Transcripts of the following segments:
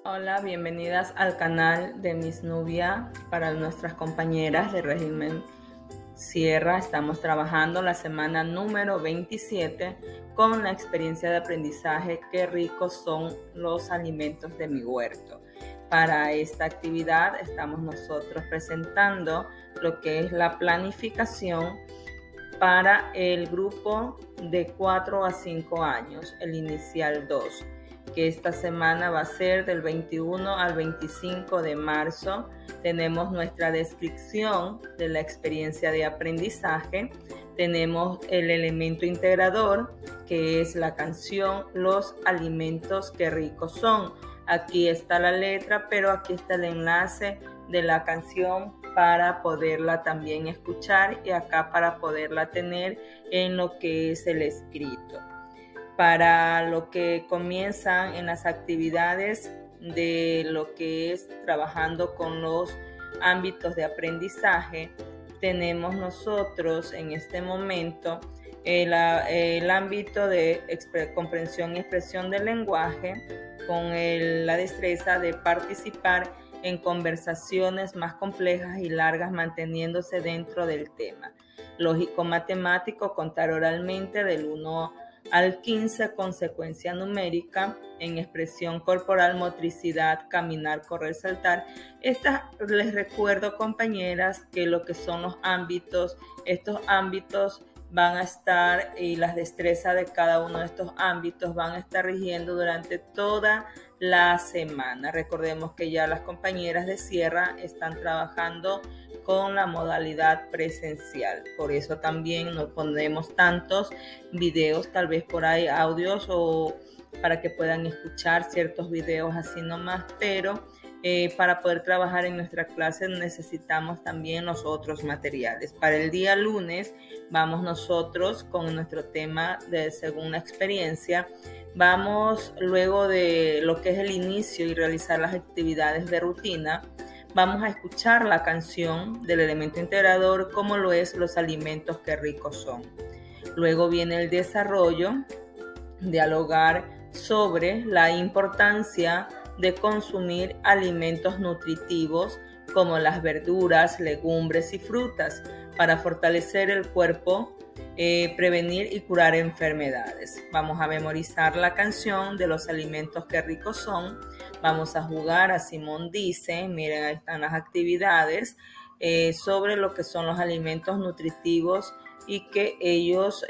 Hola, bienvenidas al canal de Miss Nubia. Para nuestras compañeras de régimen Sierra, estamos trabajando la semana número 27 con la experiencia de aprendizaje Qué ricos son los alimentos de mi huerto. Para esta actividad estamos nosotros presentando lo que es la planificación para el grupo de 4 a 5 años, el inicial 2, que esta semana va a ser del 21 al 25 de marzo. Tenemos nuestra descripción de la experiencia de aprendizaje. Tenemos el elemento integrador, que es la canción Los alimentos que ricos son. Aquí está la letra, pero aquí está el enlace de la canción para poderla también escuchar y acá para poderla tener en lo que es el escrito. Para lo que comienzan en las actividades de lo que es trabajando con los ámbitos de aprendizaje, tenemos nosotros en este momento el ámbito de comprensión y expresión del lenguaje con la destreza de participar en conversaciones más complejas y largas manteniéndose dentro del tema. Lógico-matemático, contar oralmente del 1 al 15 con secuencia numérica, en expresión corporal, motricidad, caminar, correr, saltar. Les recuerdo, compañeras, que lo que son los ámbitos, estos ámbitos van a estar y las destrezas de cada uno de estos ámbitos van a estar rigiendo durante toda la semana. Recordemos que ya las compañeras de Sierra están trabajando con la modalidad presencial. Por eso también no ponemos tantos videos, tal vez por ahí audios o para que puedan escuchar ciertos videos así nomás, pero para poder trabajar en nuestra clase necesitamos también los otros materiales. Para el día lunes vamos nosotros con nuestro tema de según la experiencia. Vamos luego de lo que es el inicio y realizar las actividades de rutina. Vamos a escuchar la canción del elemento integrador como lo es Los alimentos que ricos son. Luego viene el desarrollo, dialogar sobre la importancia de consumir alimentos nutritivos como las verduras, legumbres y frutas para fortalecer el cuerpo, prevenir y curar enfermedades. Vamos a memorizar la canción de Los alimentos que ricos son. Vamos a jugar a Simón dice, miren, ahí están las actividades sobre lo que son los alimentos nutritivos y que ellos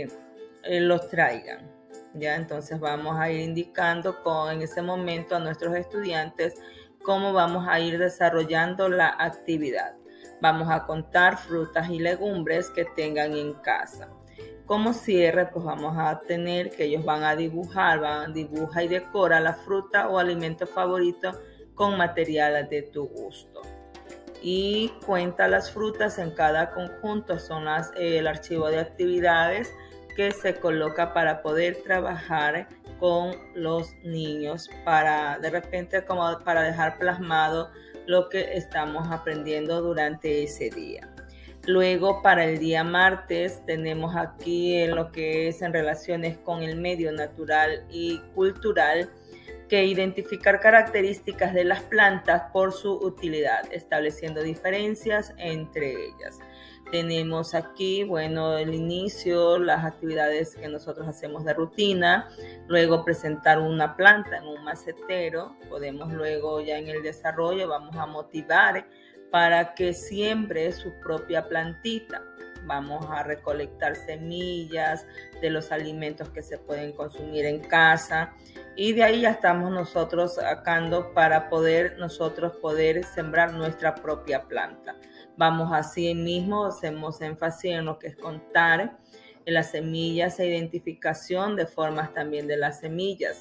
los traigan. Ya, entonces vamos a ir indicando en ese momento a nuestros estudiantes cómo vamos a ir desarrollando la actividad. Vamos a contar frutas y legumbres que tengan en casa. Como cierre, pues vamos a tener que ellos van a dibujar, dibuja y decora la fruta o alimento favorito con materiales de tu gusto. Y cuenta las frutas en cada conjunto, son el archivo de actividades que se coloca para poder trabajar con los niños, para de repente como para dejar plasmado lo que estamos aprendiendo durante ese día. Luego para el día martes tenemos aquí lo que es en relaciones con el medio natural y cultural, que identificar características de las plantas por su utilidad, estableciendo diferencias entre ellas. Tenemos aquí, bueno, el inicio, las actividades que nosotros hacemos de rutina, luego presentar una planta en un macetero, podemos luego ya en el desarrollo, vamos a motivar para que siembre su propia plantita. Vamos a recolectar semillas de los alimentos que se pueden consumir en casa y de ahí ya estamos nosotros sacando para nosotros poder sembrar nuestra propia planta. Vamos así mismo, hacemos énfasis en lo que es contar en las semillas e identificación de formas también de las semillas.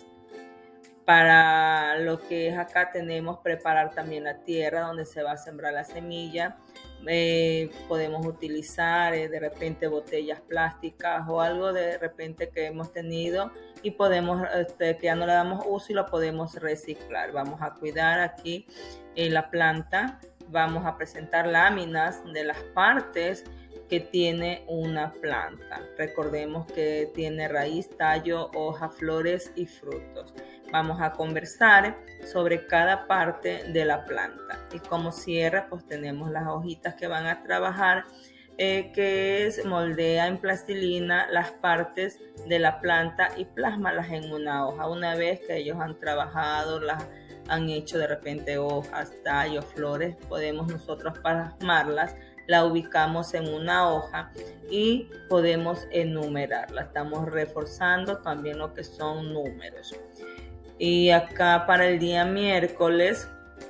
Para lo que es acá tenemos preparar también la tierra donde se va a sembrar la semilla. Podemos utilizar de repente botellas plásticas o algo de repente que hemos tenido y podemos, que ya no le damos uso y lo podemos reciclar. Vamos a cuidar aquí la planta. Vamos a presentar láminas de las partes que tiene una planta. Recordemos que tiene raíz, tallo, hoja, flores y frutos. vamos a conversar sobre cada parte de la planta. Y como cierre, pues tenemos las hojitas que van a trabajar, que es moldea en plastilina las partes de la planta y plásmalas en una hoja. Una vez que ellos han trabajado, las han hecho de repente hojas, tallos, flores, podemos nosotros plasmarlas, la ubicamos en una hoja y podemos enumerarla. Estamos reforzando también lo que son números. Y acá para el día miércoles,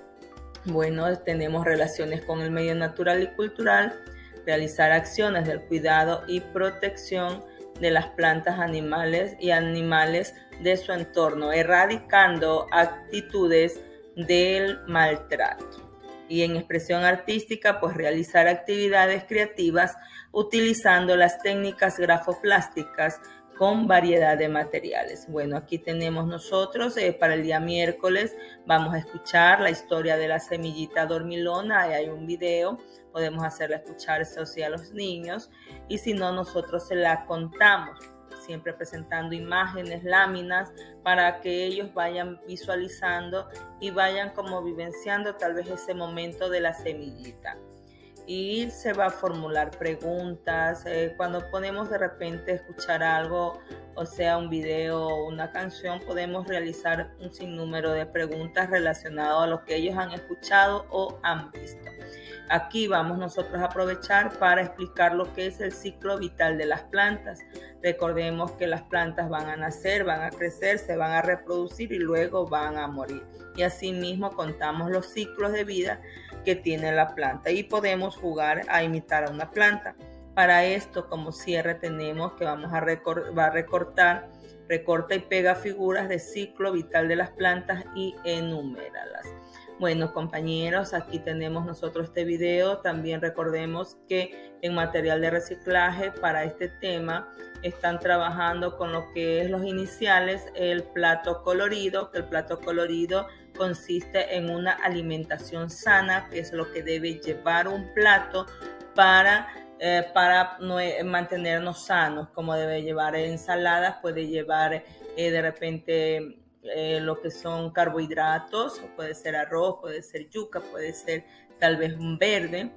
bueno, tenemos relaciones con el medio natural y cultural, realizar acciones del cuidado y protección de las plantas, animales y animales de su entorno, erradicando actitudes del maltrato. Y en expresión artística, pues realizar actividades creativas utilizando las técnicas grafoplásticas con variedad de materiales. Bueno, aquí tenemos nosotros para el día miércoles, vamos a escuchar la historia de la semillita dormilona. Ahí hay un video, podemos hacerla escuchar eso sí a los niños, y si no, nosotros se la contamos, siempre presentando imágenes, láminas, para que ellos vayan visualizando y vayan como vivenciando tal vez ese momento de la semillita. Y se va a formular preguntas. Cuando podemos de repente escuchar algo, o sea, un video o una canción, podemos realizar un sinnúmero de preguntas relacionadas a lo que ellos han escuchado o han visto. Aquí vamos nosotros a aprovechar para explicar lo que es el ciclo vital de las plantas. Recordemos que las plantas van a nacer, van a crecer, se van a reproducir y luego van a morir. Y así mismo contamos los ciclos de vida que tiene la planta y podemos jugar a imitar a una planta. Para esto, como cierre, tenemos que vamos a recortar, recorta y pega figuras de ciclo vital de las plantas y enuméralas. Bueno, compañeros, aquí tenemos nosotros este video. También recordemos que en material de reciclaje para este tema están trabajando con lo que es los iniciales, el plato colorido, que el plato colorido consiste en una alimentación sana, que es lo que debe llevar un plato para mantenernos sanos, como debe llevar ensaladas, puede llevar de repente lo que son carbohidratos, puede ser arroz, puede ser yuca, puede ser tal vez un verde,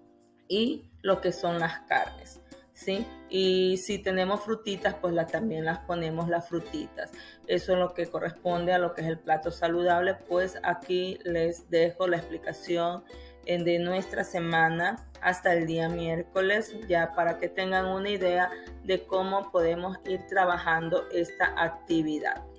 y lo que son las carnes, ¿sí? Y si tenemos frutitas, pues también las ponemos las frutitas. Eso es lo que corresponde a lo que es el plato saludable. Pues aquí les dejo la explicación de nuestra semana hasta el día miércoles, ya para que tengan una idea de cómo podemos ir trabajando esta actividad.